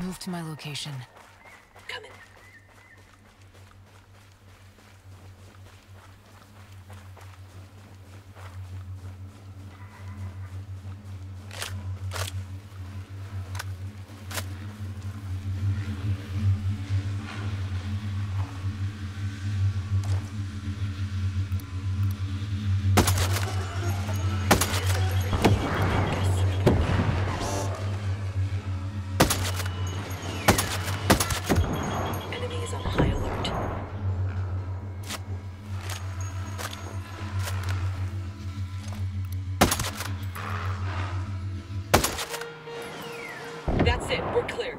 Move to my location. Coming. That's it, we're clear.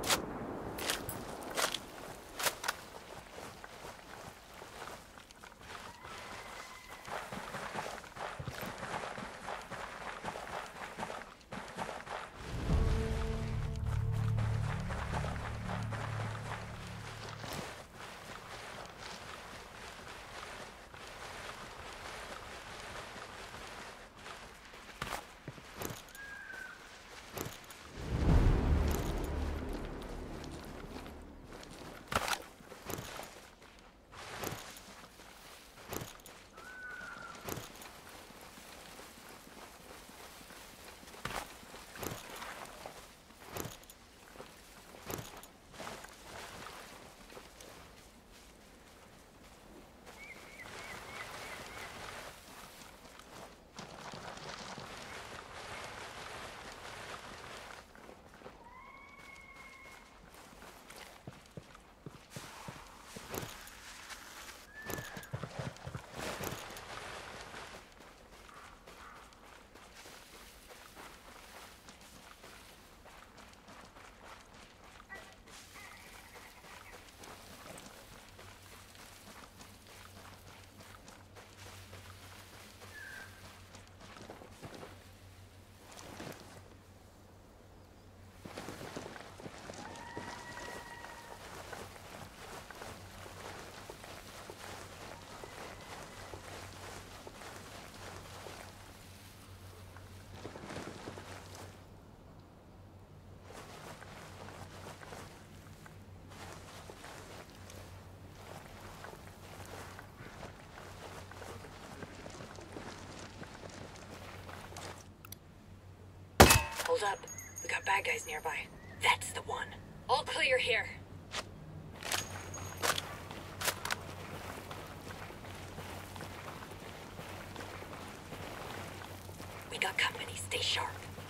Hold up. We got bad guys nearby. That's the one. All clear here. We got company. Stay sharp.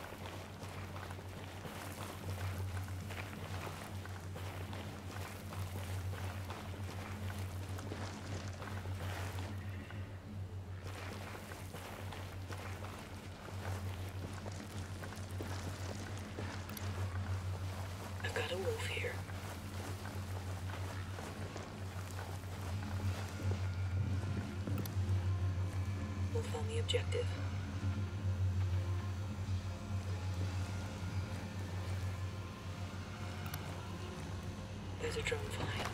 Got a wolf here. Wolf on the objective. There's a drone flying.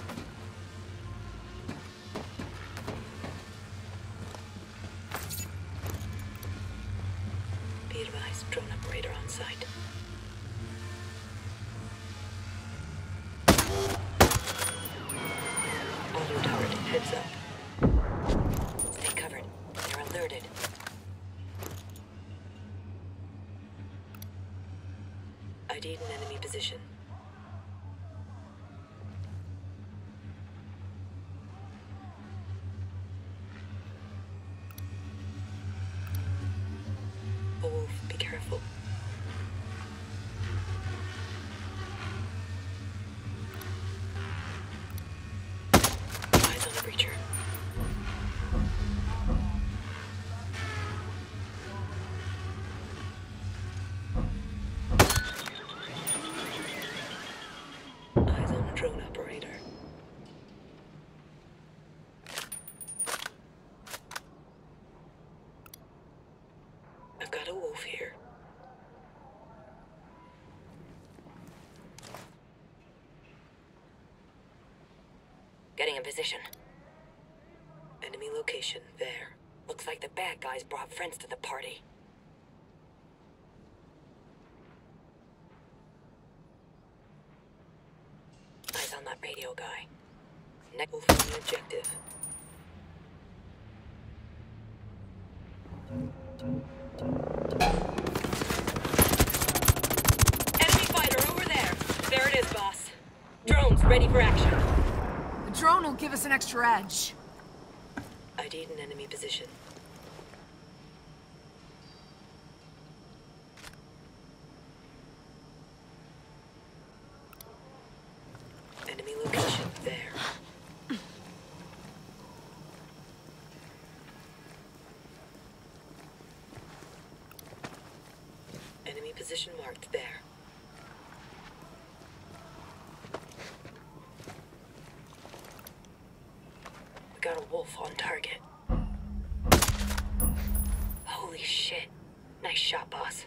Be advised, drone operator on site. Auto-turret, heads up. Stay covered. They're alerted. ID'd an enemy position. A wolf, be careful. Eyes on the breacher. Eyes on a drone operator. I've got a wolf here. Getting in position. Enemy location there. Looks like the bad guys brought friends to the party. Wolf on the objective. Enemy fighter over there! There it is, boss. Drones ready for action. The drone will give us an extra edge. ID'd an enemy position. Enemy location there. Enemy position marked there. We got a wolf on target. Holy shit. Nice shot, boss.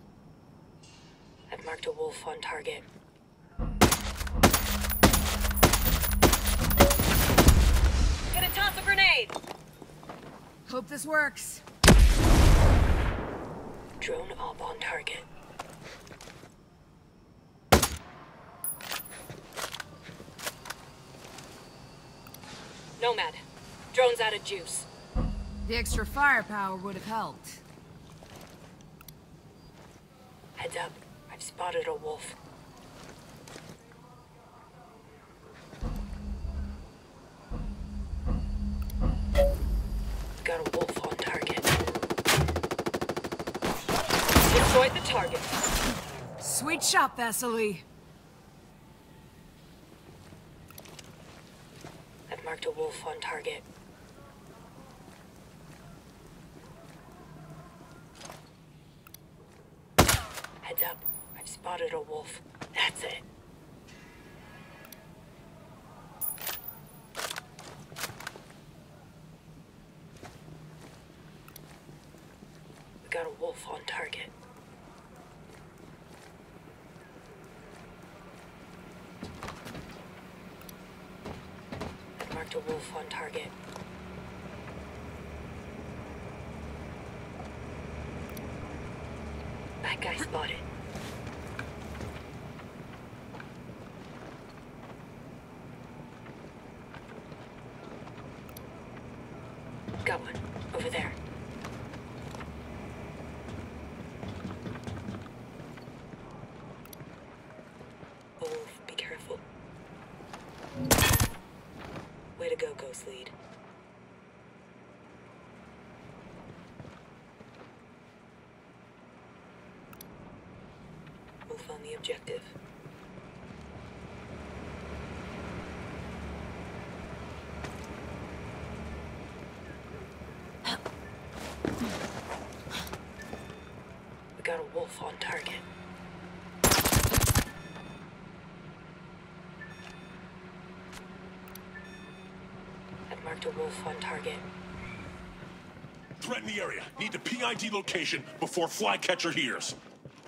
I've marked a wolf on target. Gonna toss a grenade! Hope this works. Drone up on target. Nomad. Drone's out of juice. The extra firepower would have helped. Heads up. I've spotted a wolf. Got a wolf on target. Destroyed the target. Sweet shot, Vasily. I've marked a wolf on target. Heads up. I've spotted a wolf. That's it. We got a wolf on target. I've marked a wolf on target. That guy spotted. Got one. Over there. Oh, be careful. Way to go, Ghost Lead. Wolf on the objective. We got a wolf on target. I've marked a wolf on target. Threat in the area. Need the PID location before Flycatcher hears.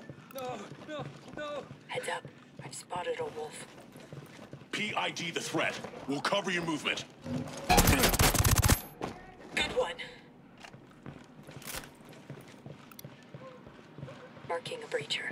No! Heads up. I've spotted a wolf. PID the threat. We'll cover your movement. Good one. Marking a breacher.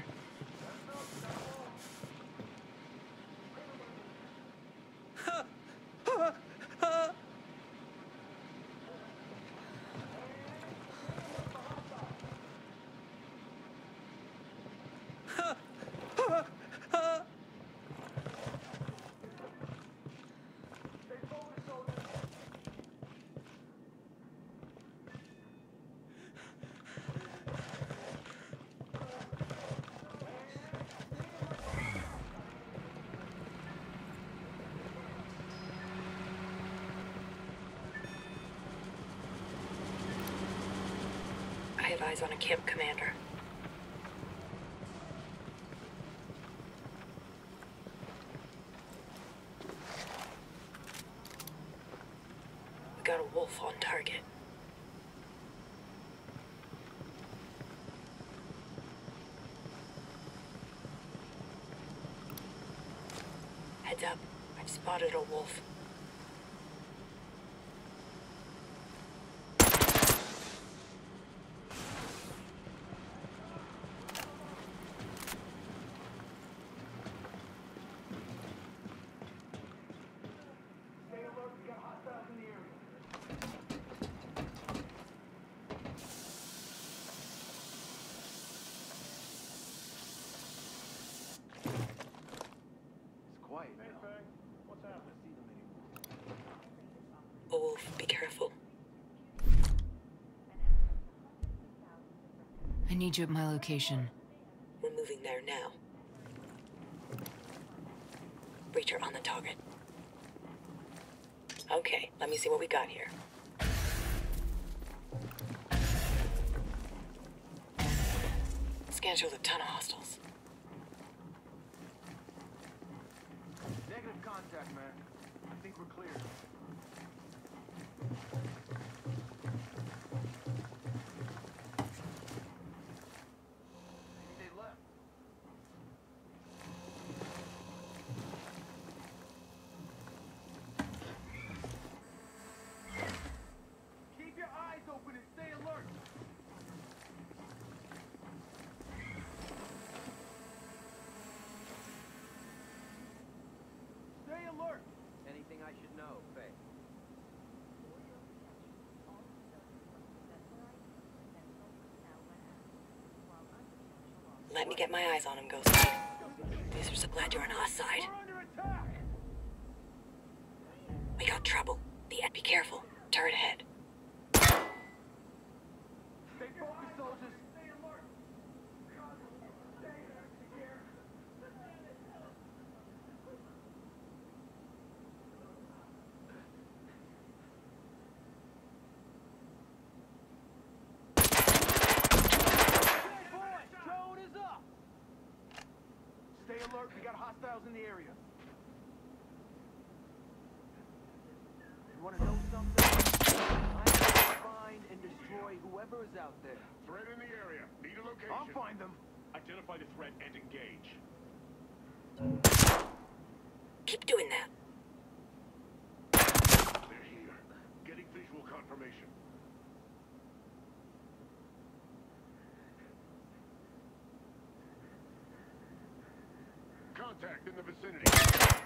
I have eyes on a camp commander. We got a wolf on target. Heads up. I've spotted a wolf. need you at my location. We're moving there now. Breacher on the target. Okay, let me see what we got here. Scan shows a ton of hostiles. Negative contact, man. I think we're clear. Maybe they left. Keep your eyes open and stay alert. Stay alert. Anything I should know, Faye? Let me get my eyes on him, Ghost. These are so glad you're on our side. We're under attack. We got trouble. Be careful. Turret ahead. Stay focused, soldiers. Stay alert. Drone is up. Stay alert. We got hostiles in the area. You want to know something? I'm gonna find and destroy whoever is out there. Threat in the area. Need a location. I'll find them. Identify the threat and engage. Keep doing that. They're here. Getting visual confirmation. Contact in the vicinity.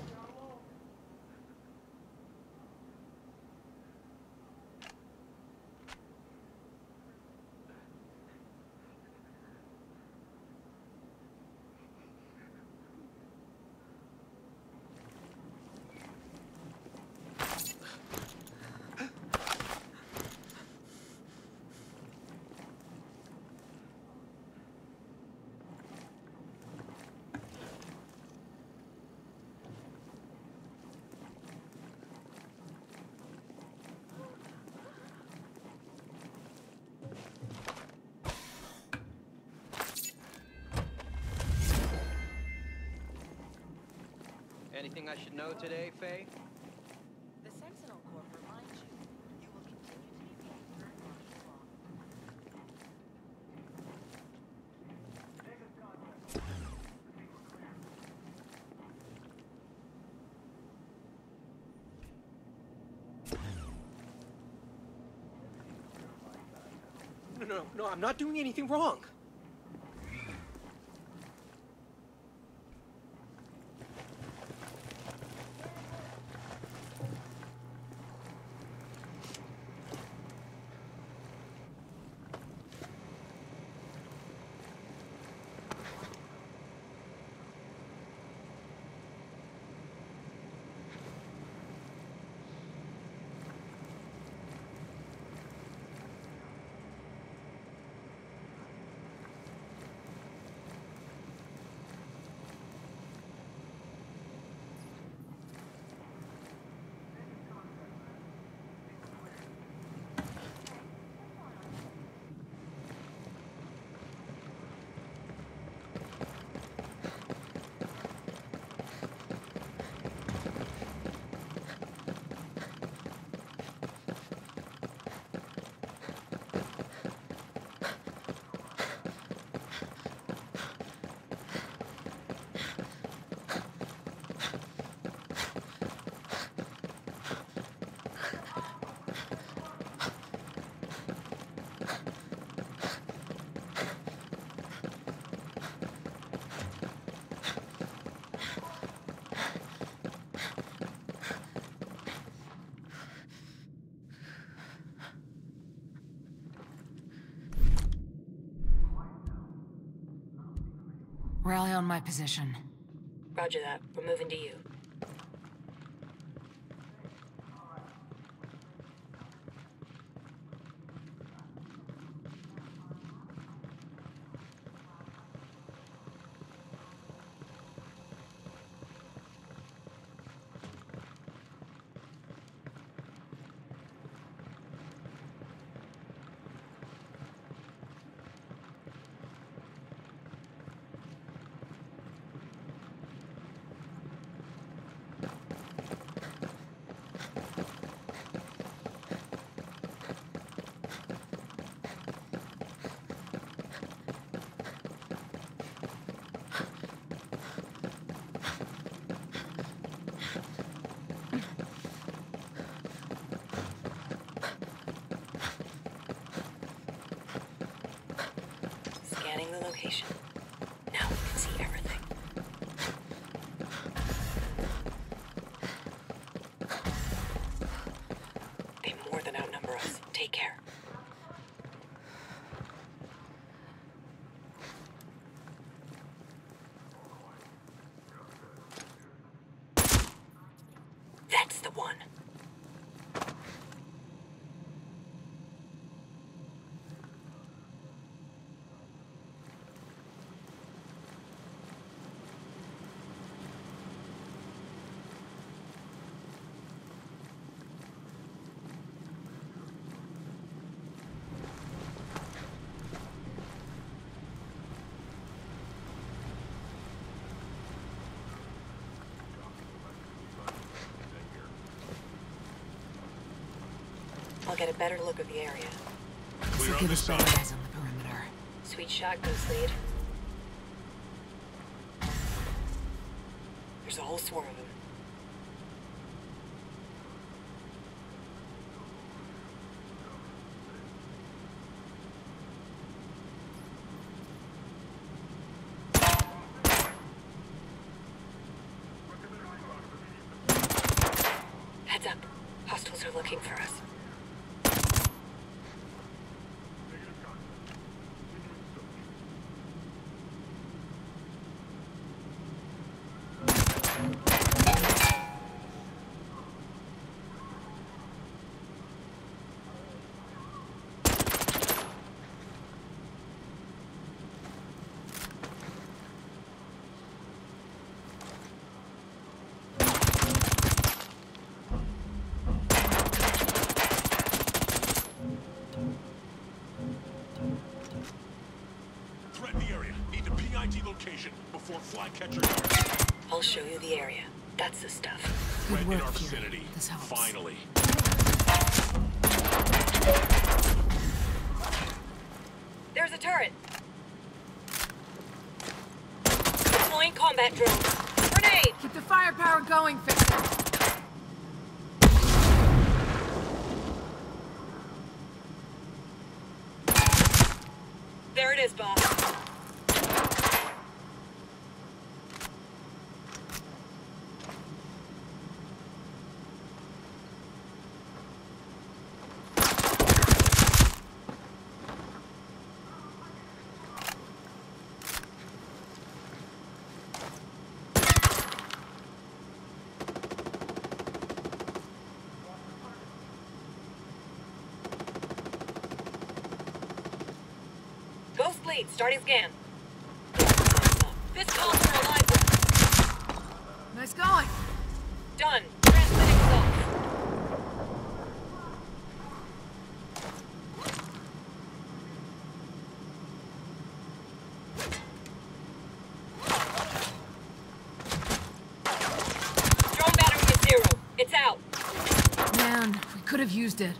Anything I should know today, Faye? The Sentinel Corps reminds you, you will continue to be paid for martial law. No, I'm not doing anything wrong. Rally on my position. Roger that. We're moving to you. Take care. That's the one. I'll get a better look of the area. Let's Clear look on at this his side. bad eyes on the perimeter. Sweet shot, Ghost Lead. There's a whole swarm of them. Heads up. Hostiles are looking for us. Threaten the area. Need the PID location before flycatcher here. I'll show you the area. That's the stuff. Threat in work, our Fury. vicinity. This helps. Finally. There's a turret. Deploying combat drone. Grenade! Keep the firepower going, Fixer. There it is, boss. Ghost Lead, starting scan. This calls for a live one. Nice going. Done. Transmitting results. Drone battery is 0. It's out. Man, we could have used it.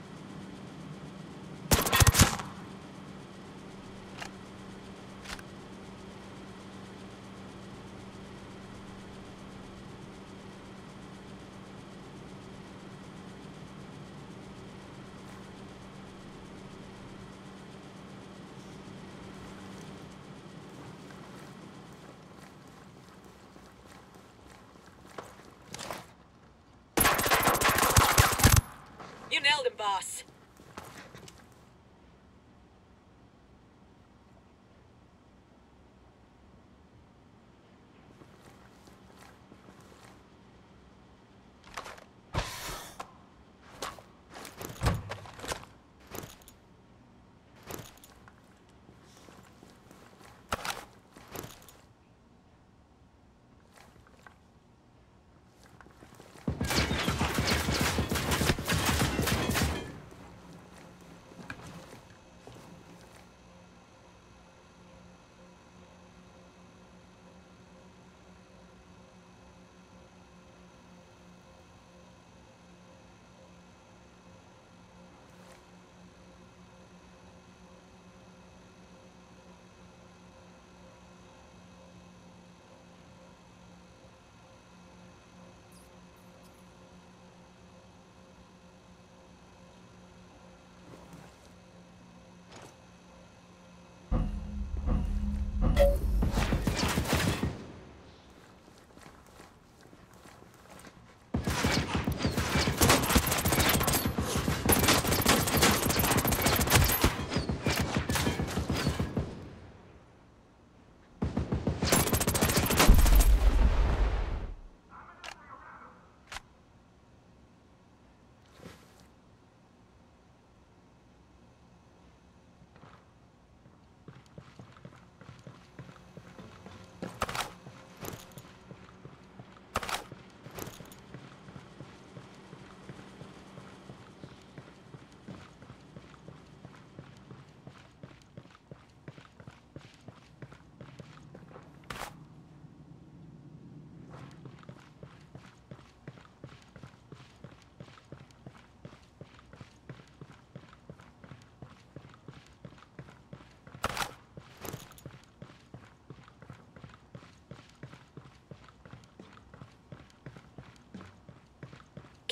You nailed him, boss.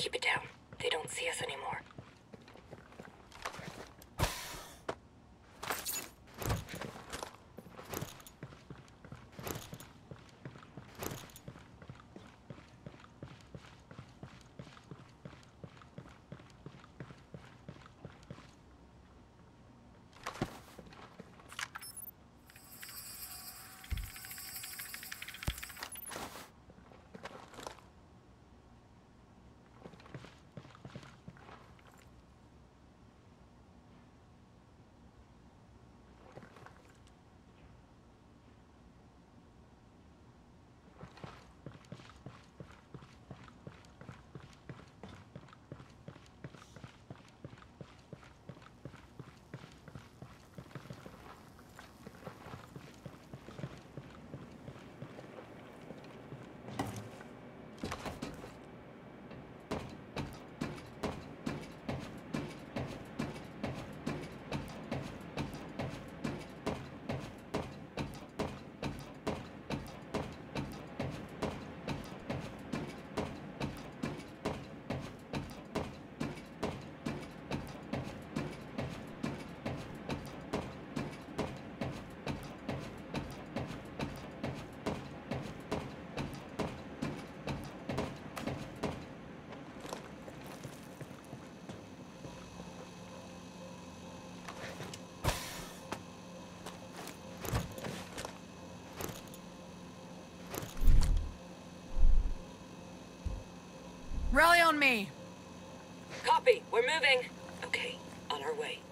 Keep it down. They don't see us anymore. Rally on me! Copy. We're moving. Okay, on our way.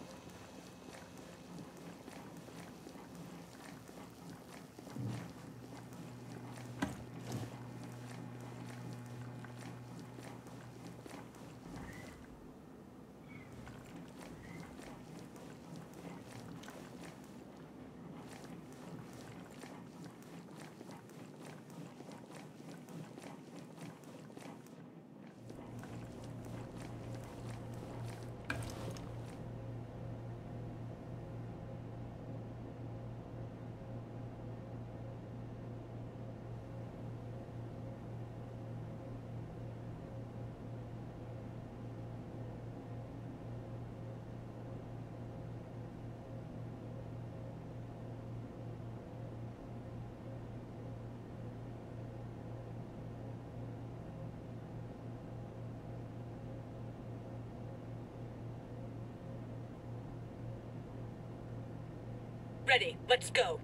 Ready. Let's go.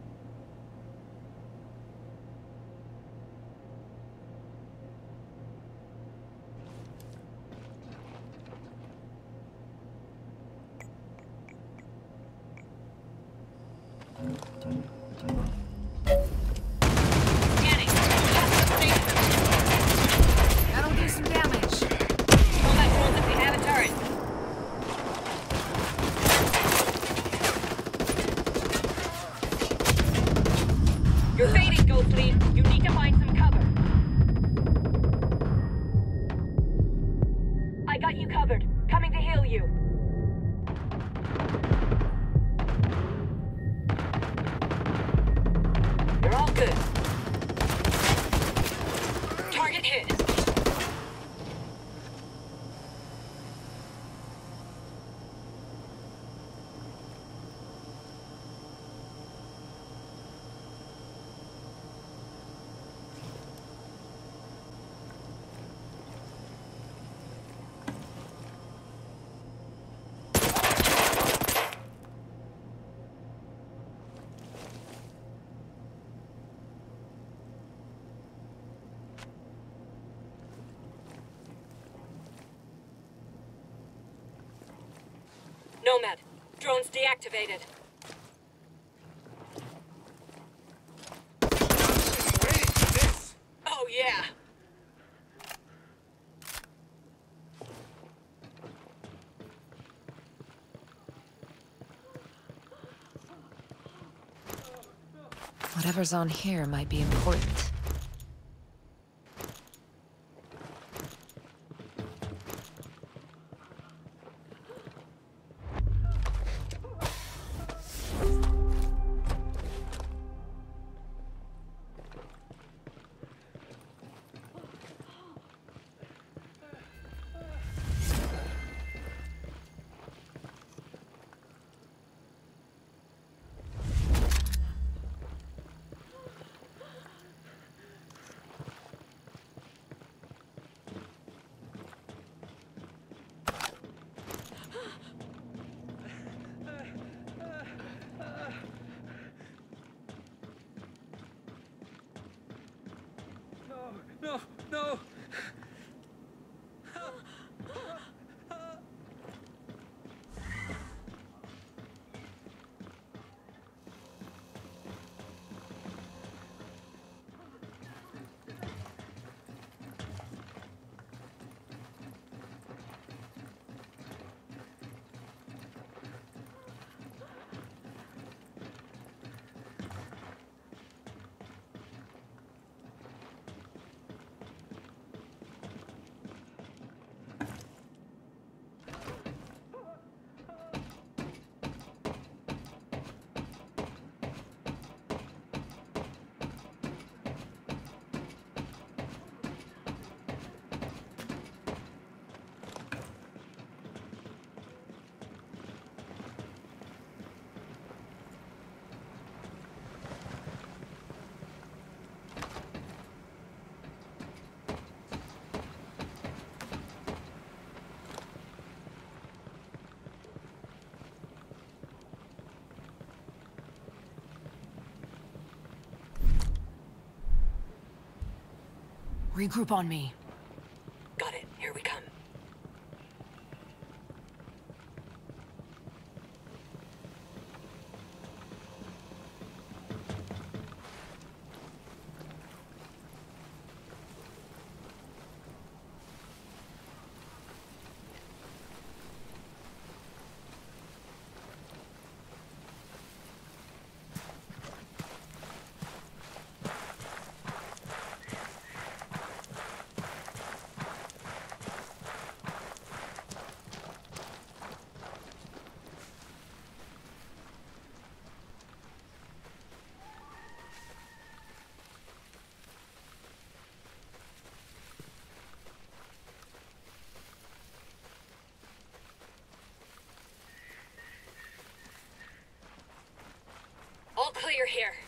Scanning. That'll do some damage. Combat drones if we have a turret. You're fading, Ghost Lead. You need to find some cover. I got you covered. Coming to heal you. You're all good. Target hit. Nomad. Drones deactivated. Oh, yeah. Whatever's on here might be important. Regroup on me. Got it. Here we come. All clear here.